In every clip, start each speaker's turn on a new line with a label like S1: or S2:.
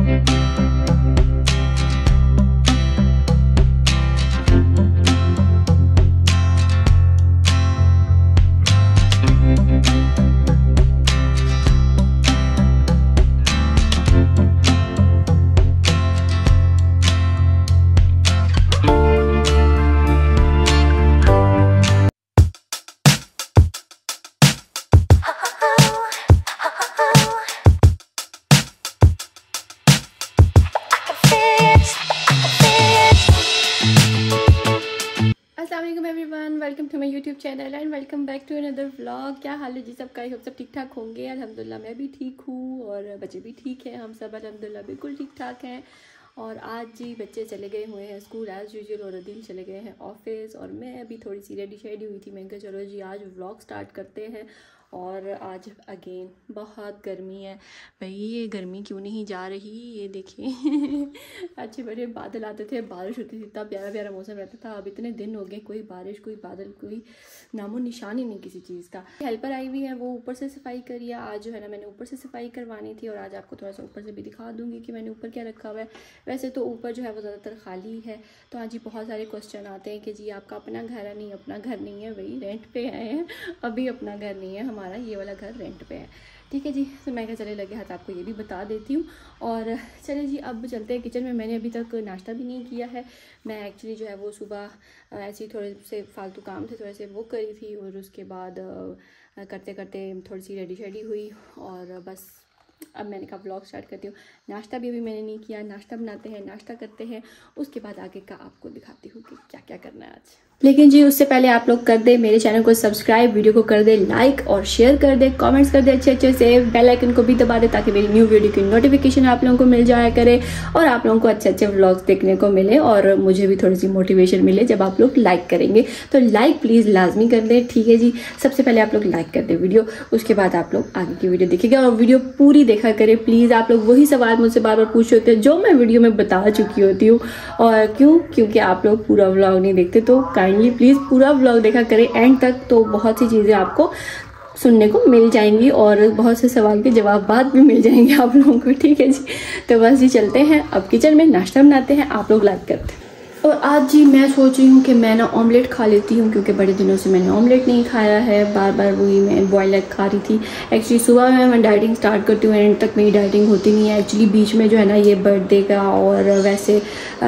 S1: Welcome to my YouTube channel and welcome back to another vlog. क्या हाल है जी सबका? आई होप सब ठीक ठाक होंगे। अल्हम्दुलिल्लाह मैं भी ठीक हूँ और बच्चे भी ठीक हैं। हम सब अल्हम्दुलिल्लाह बिल्कुल ठीक ठाक हैं। और आज जी बच्चे चले गए हुए हैं स्कूल एज़ यूजुअल और अदील चले गए हैं ऑफिस और मैं अभी थोड़ी सी रेडी शेडी हुई थी। मैंने कहा चलो जी आज व्लॉग स्टार्ट करते हैं। और आज अगेन बहुत गर्मी है भाई। ये गर्मी क्यों नहीं जा रही, ये देखिए अच्छे बड़े बादल आते थे, बारिश होती थी, इतना प्यारा प्यारा मौसम रहता था। अब इतने दिन हो गए कोई बारिश कोई बादल कोई नामो निशान ही नहीं किसी चीज़ का। हेल्पर आई हुई है, वो ऊपर से सफाई करी है। आज जो है ना मैंने ऊपर से सफाई करवानी थी और आज आपको थोड़ा सा ऊपर से भी दिखा दूँगी कि मैंने ऊपर क्या रखा हुआ है। वैसे तो ऊपर जो है वो ज़्यादातर खाली है। तो आज जी बहुत सारे क्वेश्चन आते हैं कि जी आपका अपना घर है। नहीं, अपना घर नहीं है, वही रेंट पे आए हैं, अभी अपना घर नहीं है हमारा, ये वाला घर रेंट पे है। ठीक है जी। तो मैं क्या चले लगे हाथ आपको ये भी बता देती हूँ। और चले जी अब चलते हैं किचन में। मैंने अभी तक नाश्ता भी नहीं किया है। मैं एक्चुअली जो है वो सुबह ऐसे ही थोड़े से फालतू काम थे, थोड़े से वो करी थी और उसके बाद करते करते थोड़ी सी रेडी शेडी हुई और बस अब मैंने कहा व्लॉग स्टार्ट करती हूँ। नाश्ता भी अभी मैंने नहीं किया। नाश्ता बनाते हैं, नाश्ता करते हैं, उसके बाद आगे का आपको दिखाती हूँ कि क्या क्या करना है आज। लेकिन जी उससे पहले आप लोग कर दे मेरे चैनल को सब्सक्राइब, वीडियो को कर दे लाइक और शेयर कर दे, कमेंट्स कर दे अच्छे अच्छे से, बेल आइकन को भी दबा दे ताकि मेरी न्यू वीडियो की नोटिफिकेशन आप लोगों को मिल जाया करे और आप लोगों को अच्छे अच्छे व्लॉग्स देखने को मिले और मुझे भी थोड़ी सी मोटिवेशन मिले जब आप लोग लाइक करेंगे। तो लाइक प्लीज़ लाजमी कर दे। ठीक है जी। सबसे पहले आप लोग लाइक कर दे वीडियो, उसके बाद आप लोग आगे की वीडियो देखिएगा और वीडियो पूरी देखा करें प्लीज़। आप लोग वही सवाल मुझसे बार बार पूछ होते हैं जो मैं वीडियो में बता चुकी होती हूँ। और क्योंकि आप लोग पूरा व्लॉग नहीं देखते, तो काइंडली प्लीज़ पूरा व्लॉग देखा करें एंड तक, तो बहुत सी चीज़ें आपको सुनने को मिल जाएंगी और बहुत से सवाल के जवाब बाद भी मिल जाएंगे आप लोगों को। ठीक है जी। तो बस जी चलते हैं अब किचन में, नाश्ता बनाते हैं, आप लोग लाइक करते हैं। और आज जी मैं सोच रही हूँ कि मैं ना ऑमलेट खा लेती हूँ क्योंकि बड़े दिनों से मैंने ऑमलेट नहीं खाया है। बार बार वही मैं बॉयल एग खा रही थी। एक्चुअली सुबह में मैं डाइटिंग स्टार्ट करती हूँ, एंड तक मेरी डाइटिंग होती नहीं है। एक्चुअली बीच में जो है ना ये बर्थडे का और वैसे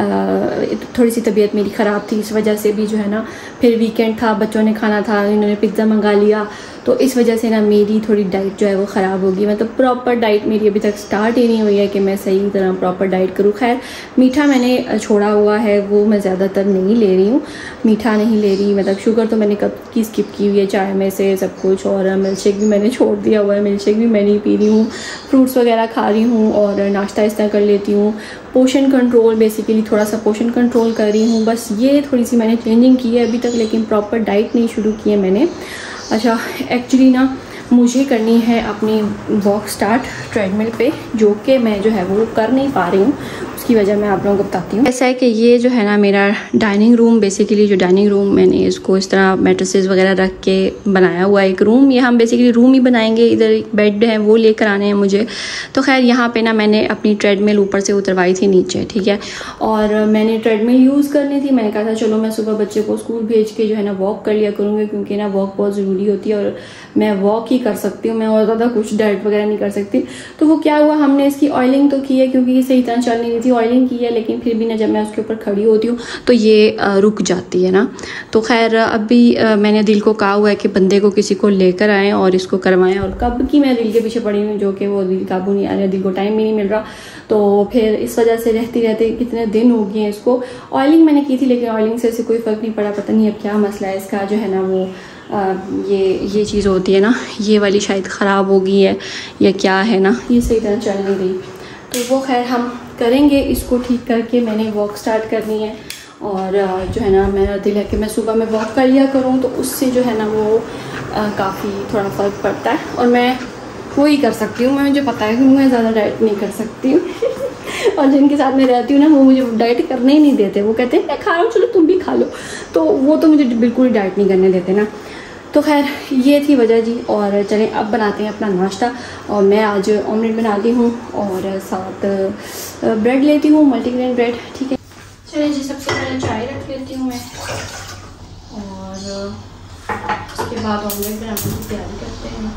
S1: थोड़ी सी तबीयत मेरी ख़राब थी, इस वजह से भी जो है ना, फिर वीकेंड था, बच्चों ने खाना था, इन्होंने पिज़्ज़ा मंगा लिया, तो इस वजह से ना मेरी थोड़ी डाइट जो है वो ख़राब होगी। मतलब प्रॉपर डाइट मेरी अभी तक स्टार्ट ही नहीं हुई है कि मैं सही तरह प्रॉपर डाइट करूँ। खैर मीठा मैंने छोड़ा हुआ है, वो मैं ज़्यादातर नहीं ले रही हूँ, मीठा नहीं ले रही। मतलब शुगर तो मैंने कब की स्किप की हुई है, चाय में से सब कुछ। और मिल्क शेक भी मैंने छोड़ दिया हुआ है, मिल्क शेक भी मैं नहीं पी रही हूँ। फ्रूट्स वगैरह खा रही हूँ और नाश्ता इस तरह कर लेती हूँ। पोर्शन कंट्रोल, बेसिकली थोड़ा सा पोर्शन कंट्रोल कर रही हूँ। बस ये थोड़ी सी मैंने चेंजिंग की है अभी तक, लेकिन प्रॉपर डाइट नहीं शुरू की है मैंने। अच्छा एक्चुअली ना मुझे करनी है अपनी वॉक स्टार्ट ट्रेडमिल पे, जो कि मैं जो है वो कर नहीं पा रही हूँ। उसकी वजह मैं आप लोगों को बताती हूँ। ऐसा है कि ये जो है ना मेरा डाइनिंग रूम, बेसिकली जो डाइनिंग रूम मैंने इसको इस तरह मैट्रेसेस वगैरह रख के बनाया हुआ है एक रूम। ये हम बेसिकली रूम ही बनाएंगे। इधर एक बेड है वो लेकर आने हैं मुझे। तो खैर यहाँ पे ना मैंने अपनी ट्रेडमिल ऊपर से उतरवाई थी नीचे। ठीक है। और मैंने ट्रेडमिल यूज़ करनी थी। मैंने कहा था चलो मैं सुबह बच्चे को स्कूल भेज के जो है ना वॉक कर लिया करूँगी, क्योंकि ना वॉक बहुत ज़रूरी होती है और मैं वॉक ही कर सकती हूँ, मैं और ज़्यादा कुछ डाइट वगैरह नहीं कर सकती। तो वो क्या हुआ, हमने इसकी ऑयलिंग तो की है क्योंकि ये सही तरह चल नहीं रही थी, ऑयलिंग की है, लेकिन फिर भी ना जब मैं उसके ऊपर खड़ी होती हूँ तो ये रुक जाती है ना। तो खैर अभी मैंने दिल को कहा हुआ है कि बंदे को किसी को लेकर आएँ और इसको करवाएं। और कब की मैं दिल के पीछे पड़ी हूँ, जो कि वो दिल काबू नहीं आ रहा, दिल को टाइम भी नहीं मिल रहा। तो फिर इस वजह से रहते रहते कितने दिन हो गए हैं इसको। ऑयलिंग मैंने की थी लेकिन ऑयलिंग से कोई फ़र्क नहीं पड़ा। पता नहीं अब क्या मसला है इसका, जो है ना वो ये चीज़ होती है ना, ये वाली शायद ख़राब हो गई है या क्या है ना, ये सही तरह चल नहीं रही। तो वो खैर हम करेंगे इसको ठीक करके। मैंने वॉक स्टार्ट करनी है और जो है ना मेरा दिल है कि मैं सुबह में वॉक कर लिया करूँ, तो उससे जो है ना वो काफ़ी थोड़ा फ़र्क पड़ता है और मैं वो ही कर सकती हूँ। मुझे पता है कि मैं ज़्यादा डाइट नहीं कर सकती हूँ और जिनके साथ मैं रहती हूँ ना वो मुझे डाइट करने ही नहीं देते। वो कहते हैं मैं खा रहा हूँ, चलो तुम भी खा लो, तो वो तो मुझे बिल्कुल डाइट नहीं करने देते ना। तो खैर ये थी वजह जी। और चलें अब बनाते हैं अपना नाश्ता। और मैं आज ऑमलेट बनाती हूँ और साथ ब्रेड लेती हूँ, मल्टीग्रेन ब्रेड। ठीक है, चलिए जी, सबसे पहले चाय रख लेती हूँ मैं, और उसके बाद ऑमलेट बनाने की तैयारी करते हैं।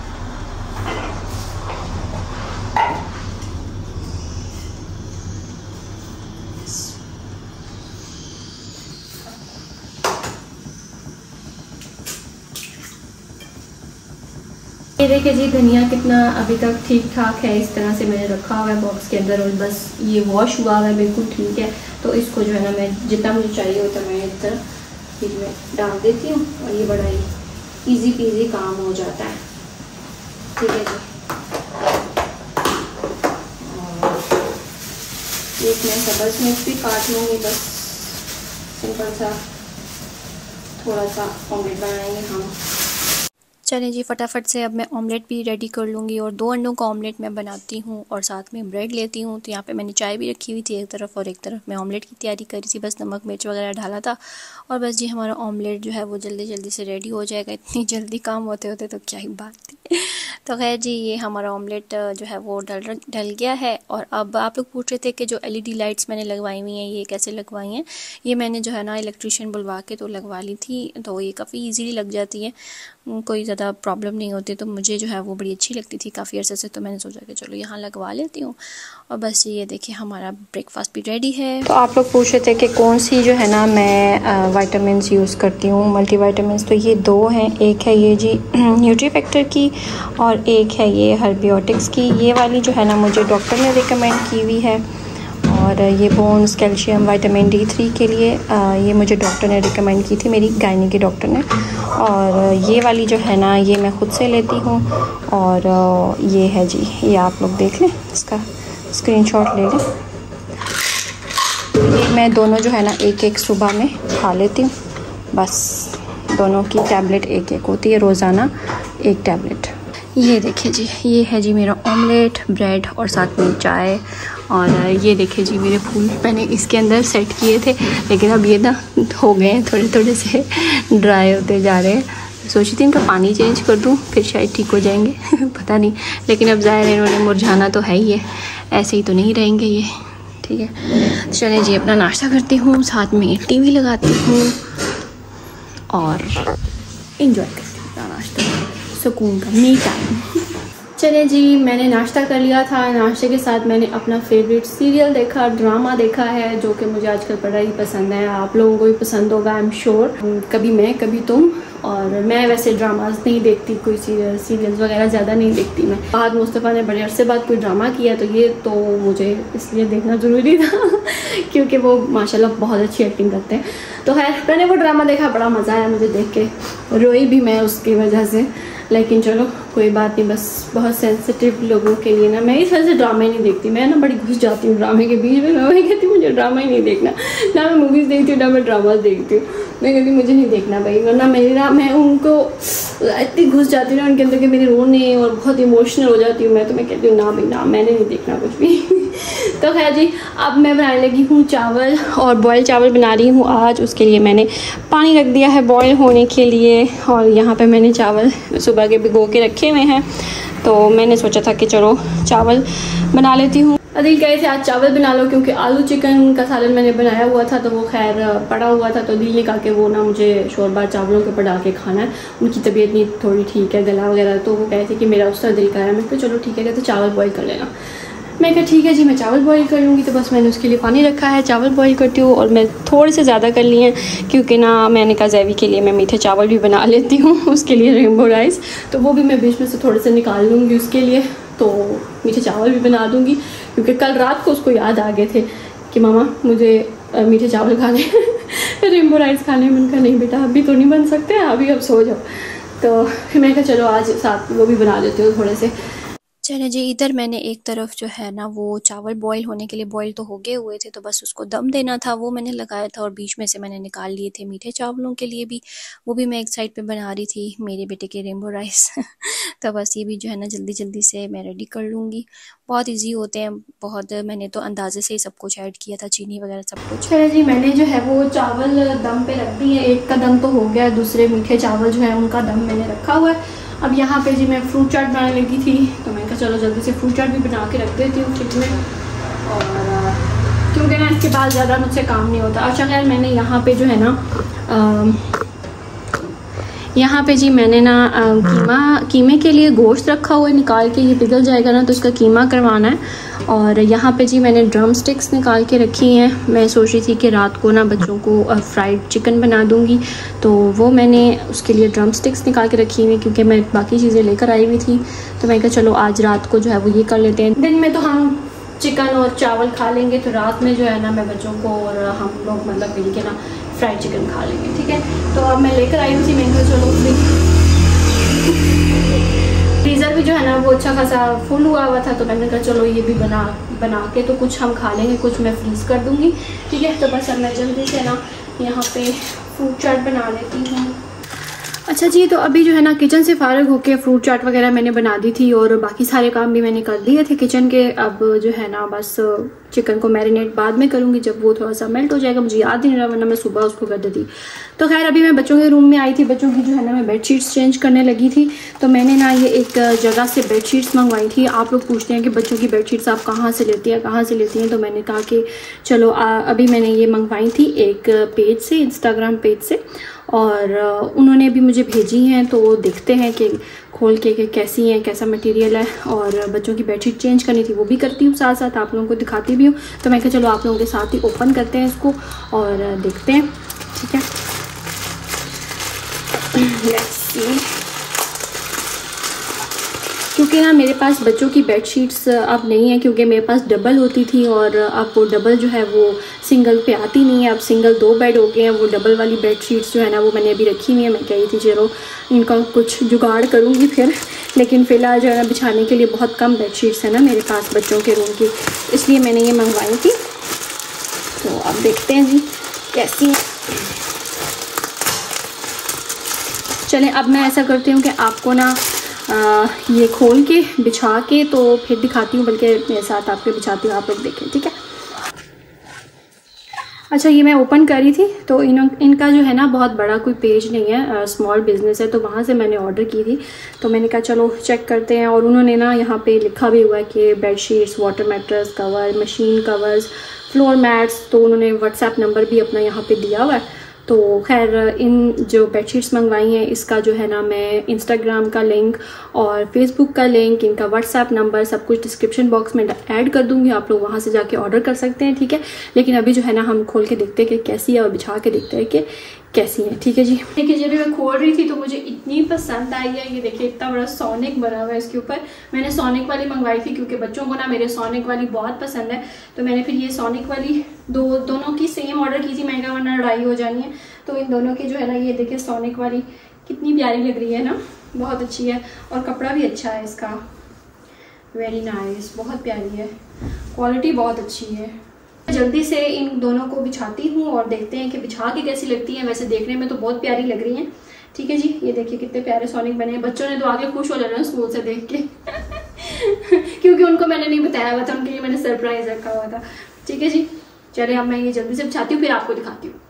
S1: ये देखिए जी, धनिया कितना अभी तक ठीक ठाक है। इस तरह से मैंने रखा हुआ है बॉक्स के अंदर, और बस ये वॉश हुआ हुआ है, बिल्कुल ठीक है। तो इसको जो है ना, मैं जितना मुझे चाहिए होता है मैं इस तरह फिर में डाल देती हूँ, और ये बड़ा ही ईजी पीजी काम हो जाता है। ठीक है जी, और एक मैं सब्ज़ मिर्च भी काट लूँगी, बस सिंपल सा थोड़ा सा ऑमलेट बनाएंगे हम। चलें जी, फटाफट से अब मैं ऑमलेट भी रेडी कर लूँगी, और 2 अंडों का ऑमलेट मैं बनाती हूँ और साथ में ब्रेड लेती हूँ। तो यहाँ पे मैंने चाय भी रखी हुई थी एक तरफ, और एक तरफ मैं ऑमलेट की तैयारी करी थी। बस नमक मिर्च वगैरह डाला था, और बस जी हमारा ऑमलेट जो है वो जल्दी जल्दी से रेडी हो जाएगा। इतनी जल्दी काम होते होते तो क्या ही बात थी। तो खैर जी, ये हमारा ऑमलेट जो है वो ढल गया है। और अब आप लोग पूछ रहे थे कि जो LED लाइट्स मैंने लगवाई हुई हैं ये कैसे लगवाई हैं। ये मैंने जो है ना इलेक्ट्रिशियन बुलवा के तो लगवा ली थी, तो ये काफ़ी ईजीली लग जाती है, कोई ज़्यादा प्रॉब्लम नहीं होती। तो मुझे जो है वो बड़ी अच्छी लगती थी काफ़ी अर्से से, तो मैंने सोचा कि चलो यहाँ लगवा लेती हूँ। और बस ये देखिए हमारा ब्रेकफास्ट भी रेडी है। तो आप लोग पूछ रहे थे कि कौन सी जो है ना मैं विटामिन्स यूज़ करती हूँ, मल्टीविटामिन्स। तो ये 2 हैं, एक है ये जी न्यूट्रीफैक्टर की, और एक है ये हर्बियोटिक्स की। ये वाली जो है ना मुझे डॉक्टर ने रिकमेंड की हुई है, और ये बोन्स, कैल्शियम, विटामिन D3 के लिए ये मुझे डॉक्टर ने रिकमेंड की थी, मेरी गायनी के डॉक्टर ने। और ये वाली जो है ना ये मैं ख़ुद से लेती हूँ, और ये है जी, ये आप लोग देख लें, इसका स्क्रीनशॉट ले लें। ये मैं दोनों जो है ना एक एक सुबह में खा लेती हूँ, बस दोनों की टैबलेट एक एक होती है, रोज़ाना एक टैबलेट। ये देखिए जी, ये है जी मेरा ऑमलेट, ब्रेड और साथ में चाय। और ये देखिए जी मेरे फूल मैंने इसके अंदर सेट किए थे, लेकिन अब ये ना हो गए हैं, थोड़े थोड़े से ड्राई होते जा रहे हैं। सोची थी इनका पानी चेंज कर दूं, फिर शायद ठीक हो जाएंगे पता नहीं, लेकिन अब ज़ाहिर है इन्होंने मुरझाना तो है ही है, ऐसे ही तो नहीं रहेंगे ये। ठीक है, चलें जी अपना नाश्ता करती हूँ, साथ में TV लगाती हूँ और इंजॉय करती हूँ अपना नाश्ता, सुकून का मी टाइम। चलिए जी, मैंने नाश्ता कर लिया था। नाश्ते के साथ मैंने अपना फेवरेट सीरियल देखा, ड्रामा देखा है, जो कि मुझे आजकल बड़ा ही पसंद है। आप लोगों को भी पसंद होगा, आई एम श्योर। कभी मैं कभी तुम। और मैं वैसे ड्रामाज नहीं देखती, कोई सीरियल्स वगैरह ज़्यादा नहीं देखती मैं। फहद मुस्तफ़ा ने बड़े अरसे बाद कोई ड्रामा किया, तो ये तो मुझे इसलिए देखना ज़रूरी था क्योंकि वो माशाल्लाह बहुत अच्छी एक्टिंग करते हैं। तो खैर मैंने वो ड्रामा देखा, बड़ा मज़ा आया मुझे देख के, रोई भी मैं उसकी वजह से। लेकिन चलो कोई बात नहीं, बस बहुत सेंसिटिव लोगों के लिए ना मैं इस वजह से ड्रामे नहीं देखती। मैं ना बड़ी घुस जाती हूँ ड्रामे के बीच में, मैं वही कहती हूँ मुझे ड्रामा ही नहीं देखना, ना मैं मूवीज़ देखती हूँ ना मैं ड्रामाज देखती हूँ। मैं कहती मुझे नहीं देखना भाई, वरना मैं उनको इतनी घुस जाती हूँ ना उनके अंदर कि मेरे रोने और बहुत इमोशनल हो जाती हूँ मैं। तो मैं कहती हूँ ना भाई ना, मैंने नहीं देखना कुछ भी तो खैर जी, अब मैं बनाने लगी हूँ चावल, और बॉयल चावल बना रही हूँ आज। उसके लिए मैंने पानी रख दिया है बॉयल होने के लिए, और यहाँ पे मैंने चावल सुबह के भिगो के रखे हुए हैं। तो मैंने सोचा था कि चलो चावल बना लेती हूँ। अदिल कहे थे आज चावल बना लो, क्योंकि आलू चिकन का सालन मैंने बनाया हुआ था, तो वो खैर पड़ा हुआ था। तो दिल ने कहा कि वो ना मुझे शोरबा चावलों के ऊपर डाल के खाना है। उनकी तबीयत नहीं थोड़ी ठीक है, गला वगैरह, तो वो कहे थे कि मेरा उसका दिल कर रहा है। मैं कहा चलो ठीक है, कहते चावल बॉयल कर लेना। मैं कहा ठीक है जी, मैं चावल बॉईल कर लूँगी। तो बस मैंने उसके लिए पानी रखा है, चावल बॉईल करती हूँ। और मैं थोड़े से ज़्यादा कर लिए हैं, क्योंकि ना मैंने कहा जैवी के लिए मैं मीठे चावल भी बना लेती हूँ, उसके लिए रेनबो राइस, तो वो भी मैं बीच में से थोड़े से निकाल लूँगी उसके लिए। तो मीठे चावल भी बना दूँगी, क्योंकि कल रात को उसको याद आ गए थे कि मामा मुझे मीठे चावल खाने रेनबो राइस खाने। मैंने कहा नहीं बेटा अभी तो नहीं बन सकते, अभी अब सो जाओ। तो फिर मैं कहा चलो आज साथ वो भी बना देती हूँ थोड़े से। चले जी, इधर मैंने एक तरफ जो है ना वो चावल बॉईल होने के लिए, बॉईल तो हो गए हुए थे, तो बस उसको दम देना था, वो मैंने लगाया था। और बीच में से मैंने निकाल लिए थे मीठे चावलों के लिए भी, वो भी मैं एक साइड पे बना रही थी, मेरे बेटे के रेनबो राइस तो बस ये भी जो है ना जल्दी जल्दी से मैं रेडी कर लूँगी। बहुत ईजी होते हैं, बहुत मैंने तो अंदाजे से ही सब कुछ ऐड किया था, चीनी वगैरह सब कुछ। चले जी, मैंने जो है वो चावल दम पे रख दिए। एक का दम तो हो गया, दूसरे मीठे चावल जो है उनका दम मैंने रखा हुआ है। अब यहाँ पे जी मैं फ्रूट चाट बनाने लगी थी, तो मैंने कहा चलो जल्दी से फ्रूट चाट भी बना के रख देती हूँ फ्रिज में। और बाद ज़्यादा मुझसे काम नहीं होता। अच्छा खैर मैंने यहाँ पे जो है ना यहाँ पे जी मैंने ना कीमे के लिए गोश्त रखा हुआ है निकाल के, ये पिघल जाएगा ना तो उसका कीमा करवाना है। और यहाँ पे जी मैंने ड्रम स्टिक्स निकाल के रखी हैं। मैं सोच रही थी कि रात को ना बच्चों को फ्राइड चिकन बना दूँगी, तो वो मैंने उसके लिए ड्रम स्टिक्स निकाल के रखी हुई क्योंकि मैं बाकी चीज़ें लेकर आई हुई थी। तो मैं कहा चलो आज रात को जो है वो ये कर लेते हैं। दिन में तो हम चिकन और चावल खा लेंगे, तो रात में जो है ना मैं बच्चों को और हम लोग मतलब मिल के ना फ्राइड चिकन खा लेंगे, ठीक है। तो अब मैं लेकर आई हुई थी, मैंने कहा चलो फ्रीज़र भी जो है ना वो अच्छा खासा फुल हुआ था, तो मैंने कहा चलो ये भी बना के तो कुछ हम खा लेंगे, कुछ मैं फ्रीज़ कर दूँगी, ठीक है। तो बस अब मैं जल्दी से ना यहाँ पे फ्रूट चाट बना लेती हूँ। अच्छा जी, तो अभी जो है ना किचन से फारिग होके फ्रूट चाट वगैरह मैंने बना दी थी और बाकी सारे काम भी मैंने कर दिए थे किचन के। अब जो है ना बस चिकन को मैरिनेट बाद में करूँगी जब वो थोड़ा सा मेल्ट हो जाएगा, मुझे याद ही नहीं रहा वरना मैं सुबह उसको कर देती। तो खैर अभी मैं बच्चों के रूम में आई थी, बच्चों की जो है ना मैं बेडशीट्स चेंज करने लगी थी। तो मैंने ना ये एक जगह से बेडशीट्स मंगवाई थी। आप लोग पूछते हैं कि बच्चों की बेडशीट्स आप कहाँ से लेती हैं, कहाँ से लेती हैं, तो मैंने कहा कि चलो अभी मैंने ये मंगवाई थी एक पेज से, इंस्टाग्राम पेज से, और उन्होंने भी मुझे भेजी हैं। तो देखते हैं कि खोल के कैसी हैं, कैसा मटेरियल है। और बच्चों की बेडशीट चेंज करनी थी वो भी करती हूँ, साथ साथ आप लोगों को दिखाती भी हूँ। तो मैं कहा चलो आप लोगों के साथ ही ओपन करते हैं इसको और देखते हैं, ठीक है। लेट्स सी, क्योंकि ना मेरे पास बच्चों की बेडशीट्स अब नहीं है, क्योंकि मेरे पास डबल होती थी और अब वो डबल जो है वो सिंगल पे आती नहीं है। अब सिंगल 2 बेड हो गए हैं, वो डबल वाली बेडशीट्स जो है ना वो मैंने अभी रखी हुई है। मैं कही थी चलो इनका कुछ जुगाड़ करूँगी फिर, लेकिन फ़िलहाल जो है ना बिछाने के लिए बहुत कम बेडशीट्स है ना मेरे पास बच्चों के रूम की, इसलिए मैंने ये मंगवाई थी। तो अब देखते हैं जी कैसी हैं। चलें अब मैं ऐसा करती हूँ कि आपको ना ये खोल के बिछा के तो फिर दिखाती हूँ, बल्कि मेरे साथ आपके बिछाती हूँ, आप लोग देखें, ठीक है। अच्छा ये मैं ओपन करी थी, तो इनका जो है ना बहुत बड़ा कोई पेज नहीं है, स्मॉल बिजनेस है, तो वहाँ से मैंने ऑर्डर की थी। तो मैंने कहा चलो चेक करते हैं। और उन्होंने ना यहाँ पे लिखा भी हुआ है कि bedsheets, water mattress cover, machine covers, floor mats, तो उन्होंने व्हाट्सएप नंबर भी अपना यहाँ पे दिया हुआ है। तो खैर इन जो बेडशीट्स मंगवाई हैं इसका जो है ना मैं इंस्टाग्राम का लिंक और फेसबुक का लिंक, इनका व्हाट्सएप नंबर सब कुछ डिस्क्रिप्शन बॉक्स में ऐड कर दूंगी, आप लोग वहाँ से जाके ऑर्डर कर सकते हैं, ठीक है। लेकिन अभी जो है ना हम खोल के देखते हैं कि कैसी है और बिछा के देखते हैं कि कैसी है, ठीक है जी। देखिए जब मैं खोल रही थी तो मुझे इतनी पसंद आई है, ये देखिए इतना बड़ा सोनिक बना हुआ है इसके ऊपर। मैंने सोनिक वाली मंगवाई थी क्योंकि बच्चों को ना मेरे सोनिक वाली बहुत पसंद है, तो मैंने फिर ये सोनिक वाली दोनों की सेम ऑर्डर की थी। महंगा वरना लड़ाई हो जानी है, तो इन दोनों की जो है ना ये देखिए सोनिक वाली कितनी प्यारी लग रही है ना, बहुत अच्छी है और कपड़ा भी अच्छा है इसका, वेरी नाइस, बहुत प्यारी है, क्वालिटी बहुत अच्छी है। जल्दी से इन दोनों को बिछाती हूँ और देखते हैं कि बिछा के कैसी लगती है। वैसे देखने में तो बहुत प्यारी लग रही हैं, ठीक है जी। ये देखिए कितने प्यारे सोनिक बने हैं, बच्चों ने तो आगे खुश हो जाना स्कूल से देख के क्योंकि उनको मैंने नहीं बताया हुआ था, उनके लिए मैंने सरप्राइज रखा हुआ था, ठीक है जी। चलिए अब मैं ये जल्दी से बिछाती हूँ फिर आपको दिखाती हूँ।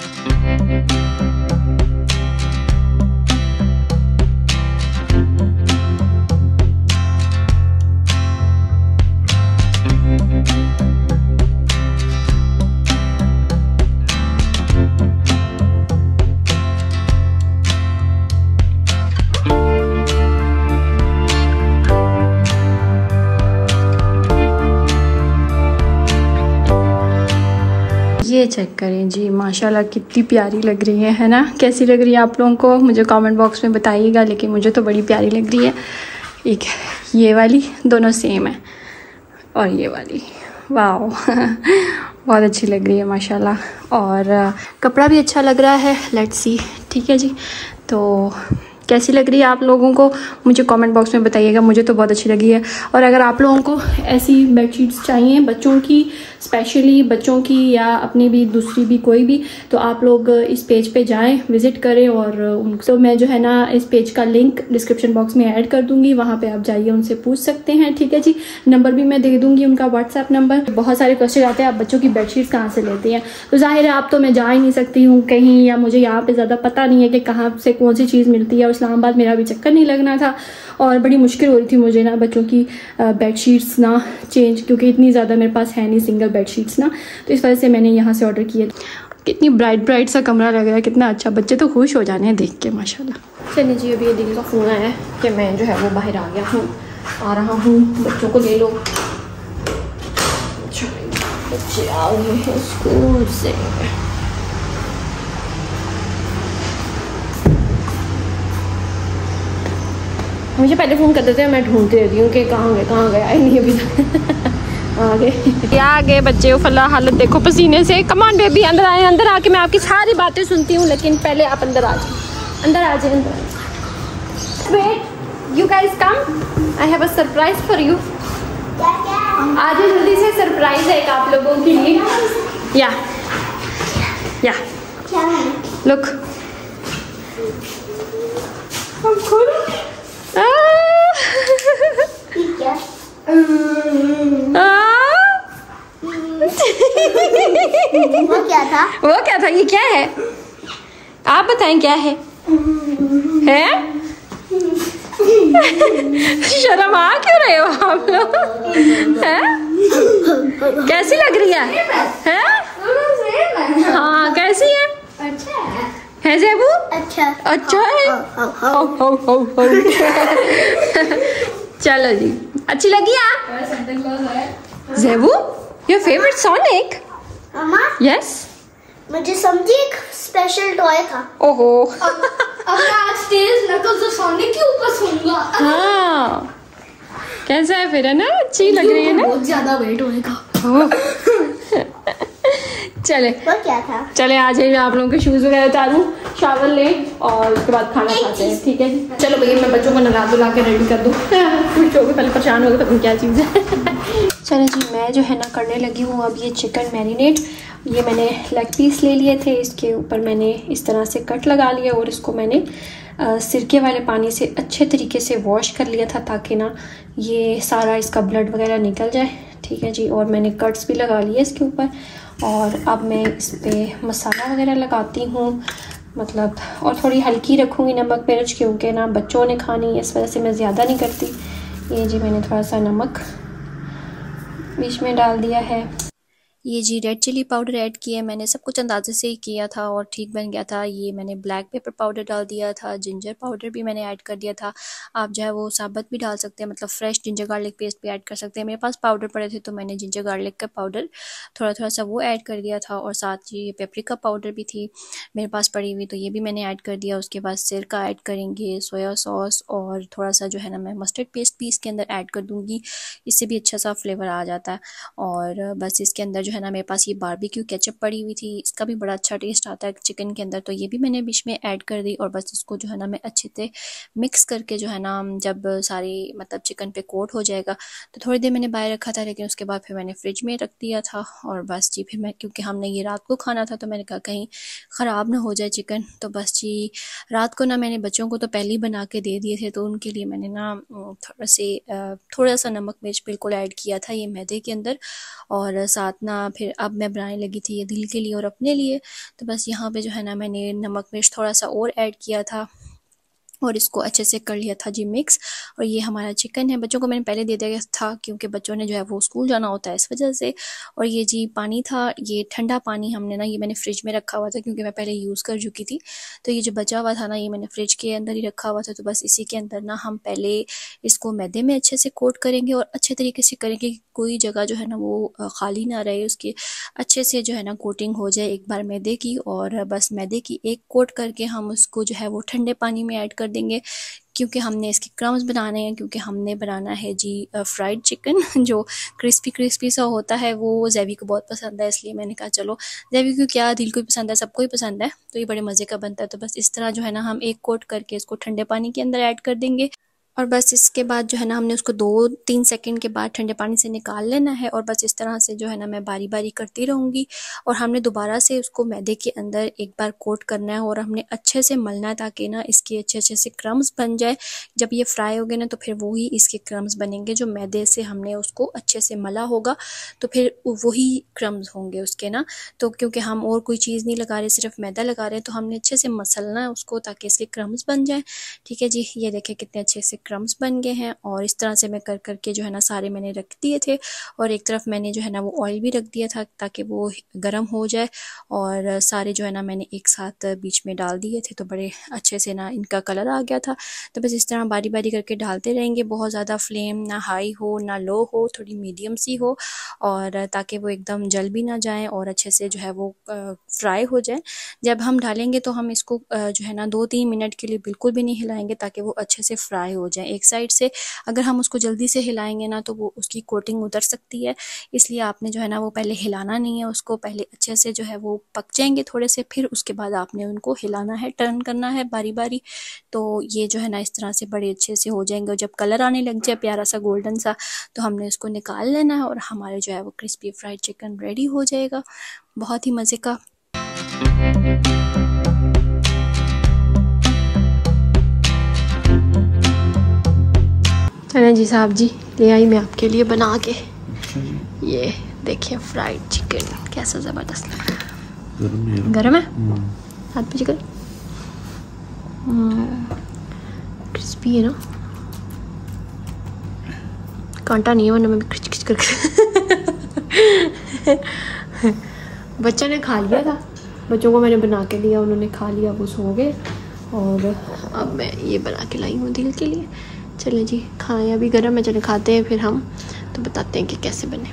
S1: ये चेक करें जी, माशाल्लाह कितनी प्यारी लग रही है ना। कैसी लग रही है आप लोगों को मुझे कमेंट बॉक्स में बताइएगा, लेकिन मुझे तो बड़ी प्यारी लग रही है। एक ये वाली दोनों सेम है और ये वाली, वाह बहुत अच्छी लग रही है माशाल्लाह। और कपड़ा भी अच्छा लग रहा है, लेट्स सी, ठीक है जी। तो कैसी लग रही है आप लोगों को मुझे कमेंट बॉक्स में बताइएगा, मुझे तो बहुत अच्छी लगी है। और अगर आप लोगों को ऐसी बेडशीट्स चाहिए बच्चों की, स्पेशली बच्चों की या अपनी भी दूसरी भी कोई भी, तो आप लोग इस पेज पे जाएं, विजिट करें और उनको मैं जो है ना इस पेज का लिंक डिस्क्रिप्शन बॉक्स में ऐड कर दूंगी, वहाँ पे आप जाइए उनसे पूछ सकते हैं, ठीक है जी। नंबर भी मैं दे दूंगी उनका, व्हाट्सएप नंबर। बहुत सारे क्वेश्चन आते हैं आप बच्चों की बेडशीट्स कहाँ से लेते हैं, तो जाहिर है आप तो मैं जा ही नहीं सकती हूँ कहीं, या मुझे यहाँ पे ज़्यादा पता नहीं है कि कहाँ से कौन सी चीज़ मिलती है और इस्लामाबाद मेरा अभी चक्कर नहीं लगना था और बड़ी मुश्किल हो रही थी मुझे ना बच्चों की बेडशीट्स ना चेंज, क्योंकि इतनी ज़्यादा मेरे पास है नहीं सिंगल बेडशीट्स ना, तो इस वजह से मैंने यहाँ से ऑर्डर किया। कितनी ब्राइट ब्राइट सा कमरा लग रहा है, कितना अच्छा, बच्चे तो खुश हो जाने हैं देख के माशाल्लाह। चलिए जी, अभी ये दिल का फ़ोन आया है कि मैं जो है वो बाहर आ गया हूँ, आ रहा हूँ, बच्चों को ले लो। बच्चे आ गए हैं स्कूल से। मुझे पहले फ़ोन कर देते हैं, मैं ढूंढती रहती हूँ कि कहाँ गए आए नहीं अभी तक। आ गए बच्चे, फला हालत देखो पसीने से। कमान बेबी अंदर आए, अंदर आके मैं आपकी सारी बातें सुनती हूँ, लेकिन पहले आप अंदर आ जाए, अंदर आ जाए, अंदर। Wait, you guys come, I have a surprise for you. आज जल्दी से, सरप्राइज है एक आप लोगों के लिए। या लुक, वो क्या था, ये क्या है, आप बताएं क्या है? शर्म आ क्यों रहे हो आप लोग? कैसी लग रही है? हाँ कैसी है? है ज़ेबू? अच्छा है। चलो जी, अच्छी लगी आप? ज़ेबू, योर फेवरेट सोनिक? यस,
S2: मुझे समझी एक स्पेशल टॉय था।
S1: ओहो,
S2: आज तेज नकल तो सोनिक के ऊपर सोऊंगा।
S1: हाँ कैसा है फिर, है ना? अच्छी लग रही है ना?
S2: बहुत ज्यादा वेट होने का।
S1: चले
S2: वो क्या था?
S1: चले आ जाइए, आप लोगों के शूज वगैरह उतारूं, शावर लें और उसके बाद खाना खाते हैं, ठीक है? चलो भैया, मैं बच्चों को नला धुला के रेडी कर दूँ। कुछ हो गए, पहले परेशान हो गए तो क्या चीज़ है। चलो जी, मैं जो है ना करने लगी हूँ अब ये चिकन मैरिनेट। ये मैंने लेग पीस ले लिए थे, इसके ऊपर मैंने इस तरह से कट लगा लिया और इसको मैंने सिरके वाले पानी से अच्छे तरीके से वॉश कर लिया था ताकि ना ये सारा इसका ब्लड वगैरह निकल जाए, ठीक है जी। और मैंने कट्स भी लगा लिए इसके ऊपर और अब मैं इस पर मसाला वगैरह लगाती हूँ, मतलब, और थोड़ी हल्की रखूँगी नमक मिर्च, क्योंकि ना बच्चों ने खानी है, इस वजह से मैं ज़्यादा नहीं करती। ये जी मैंने थोड़ा सा नमक बीच में डाल दिया है। ये जी रेड चिली पाउडर ऐड किया है मैंने, सब कुछ अंदाजे से ही किया था और ठीक बन गया था। ये मैंने ब्लैक पेपर पाउडर डाल दिया था, जिंजर पाउडर भी मैंने ऐड कर दिया था। आप जो है वो साबुत भी डाल सकते हैं, मतलब फ्रेश जिंजर गार्लिक पेस्ट भी ऐड कर सकते हैं। मेरे पास पाउडर पड़े थे तो मैंने जिंजर गार्लिक का पाउडर थोड़ा सा वो ऐड कर दिया था और साथ ये पेपरिका पाउडर भी थी मेरे पास पड़ी हुई, तो ये भी मैंने ऐड कर दिया। उसके बाद सिरका ऐड करेंगे, सोया सॉस और थोड़ा सा जो है ना मैं मस्टर्ड पेस्ट भी इसके अंदर ऐड कर दूँगी, इससे भी अच्छा सा फ्लेवर आ जाता है। और बस इसके अंदर जो है ना मेरे पास ये बारबेक्यू केचप पड़ी हुई थी, इसका भी बड़ा अच्छा टेस्ट आता है चिकन के अंदर, तो ये भी मैंने बीच में ऐड कर दी। और बस इसको जो है ना मैं अच्छे से मिक्स करके जो है ना जब सारी मतलब चिकन पे कोट हो जाएगा तो थोड़ी देर मैंने बाहर रखा था, लेकिन उसके बाद फिर मैंने फ्रिज में रख दिया था। और बस जी फिर मैं, क्योंकि हमने ये रात को खाना था तो मैंने कहा कहीं ख़राब ना हो जाए चिकन, तो बस जी रात को ना मैंने बच्चों को तो पहले ही बना के दे दिए थे, तो उनके लिए मैंने ना थोड़ा सा नमक मिर्च बिल्कुल ऐड किया था ये मैदे के अंदर। और साथ ना फिर अब मैं बनाने लगी थी ये दिल के लिए और अपने लिए, तो बस यहाँ पे जो है ना मैंने नमक मिर्च थोड़ा सा और ऐड किया था और इसको अच्छे से कर लिया था जी मिक्स। और ये हमारा चिकन है, बच्चों को मैंने पहले दे दिया था क्योंकि बच्चों ने जो है वो स्कूल जाना होता है इस वजह से। और ये जी पानी था, ये ठंडा पानी हमने ना ये मैंने फ्रिज में रखा हुआ था क्योंकि मैं पहले यूज़ कर चुकी थी, तो ये जो बचा हुआ था ना ये मैंने फ्रिज के अंदर ही रखा हुआ था। तो बस इसी के अंदर ना हम पहले इसको मैदे में अच्छे से कोट करेंगे और अच्छे तरीके से करेंगे कि कोई जगह जो है ना वो खाली ना रहे, उसकी अच्छे से जो है ना कोटिंग हो जाए एक बार मैदे की। और बस मैदे की एक कोट करके हम उसको जो है वो ठंडे पानी में ऐड कर देंगे, क्योंकि हमने इसके क्रम्स बनाने हैं, क्योंकि हमने बनाना है जी फ्राइड चिकन जो क्रिस्पी क्रिस्पी सा होता है, वो ज़ेबी को बहुत पसंद है। इसलिए मैंने कहा चलो ज़ेबी को क्या, दिल को भी पसंद है, सबको ही पसंद है, तो ये बड़े मज़े का बनता है। तो बस इस तरह जो है ना हम एक कोट करके इसको ठंडे पानी के अंदर ऐड कर देंगे। और बस इसके बाद जो है ना हमने उसको 2-3 सेकंड के बाद ठंडे पानी से निकाल लेना है। और बस इस तरह से जो है ना मैं बारी बारी करती रहूँगी। और हमने दोबारा से उसको मैदे के अंदर एक बार कोट करना है और हमने अच्छे से मलना है ताकि ना इसके अच्छे से क्रम्स बन जाए। जब ये फ्राई हो गए ना तो फिर वही इसके क्रम्स बनेंगे जो मैदे से हमने उसको अच्छे से मला होगा, तो फिर वही क्रम्स होंगे उसके ना। तो क्योंकि हम और कोई चीज़ नहीं लगा रहे, सिर्फ मैदा लगा रहे हैं, तो हमने अच्छे से मसलना है उसको ताकि इसके क्रम्स बन जाए। ठीक है जी, ये देखें कितने अच्छे से क्रम्स बन गए हैं। और इस तरह से मैं कर करके जो है ना सारे मैंने रख दिए थे। और एक तरफ मैंने जो है ना वो ऑयल भी रख दिया था ताकि वो गर्म हो जाए। और सारे जो है ना मैंने एक साथ बीच में डाल दिए थे, तो बड़े अच्छे से ना इनका कलर आ गया था। तो बस इस तरह बारी बारी करके डालते रहेंगे। बहुत ज़्यादा फ्लेम ना हाई हो ना लो हो, थोड़ी मीडियम सी हो, और ताकि वो एकदम जल भी ना जाए और अच्छे से जो है वो फ्राई हो जाए। जब हम डालेंगे तो हम इसको जो है ना 2-3 मिनट के लिए बिल्कुल भी नहीं हिलाएंगे ताकि वो अच्छे से फ्राई हो जाए एक साइड से। अगर हम उसको जल्दी से हिलाएंगे ना तो वो उसकी कोटिंग उतर सकती है, इसलिए आपने जो है ना वो पहले हिलाना नहीं है उसको। पहले अच्छे से जो है वो पक जाएंगे थोड़े से, फिर उसके बाद आपने उनको हिलाना है, टर्न करना है बारी बारी। तो ये जो है ना इस तरह से बड़े अच्छे से हो जाएंगे। और जब कलर आने लग जाए प्यारा सा गोल्डन सा, तो हमने उसको निकाल लेना है और हमारे जो है वो क्रिस्पी फ्राइड चिकन रेडी हो जाएगा। बहुत ही मज़े का। चलें जी साहब जी, ले आई मैं आपके लिए बना के। ये देखिए फ्राइड चिकन कैसा ज़बरदस्त लग रहा है। गरम है हाथ पे चिकन, क्रिस्पी है ना, कांटा नहीं है वरना मैं भी खिच खिच करके बच्चा ने खा लिया था, बच्चों को मैंने बना के दिया, उन्होंने खा लिया, वो सो गए। और अब मैं ये बना के लाई हूँ दिल के लिए। चलें जी खाएं, अभी गर्म है, चलें खाते हैं, फिर हम तो बताते हैं कि कैसे बने।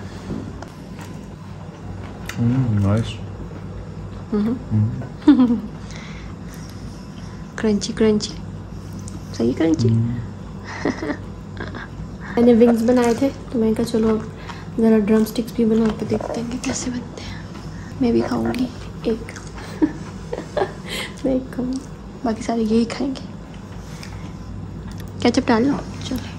S3: नाइस।
S1: क्रंची क्रंची, सही क्रंची। मैंने विंग्स बनाए थे तो मैंने कहा चलो ज़रा ड्रम स्टिक्स भी बना के देखते हैं कि कैसे बनते हैं। मैं भी खाऊंगी एक मैं एक खाऊंगी, बाकी सारे यही खाएंगे। केचप डाल लो, चलो।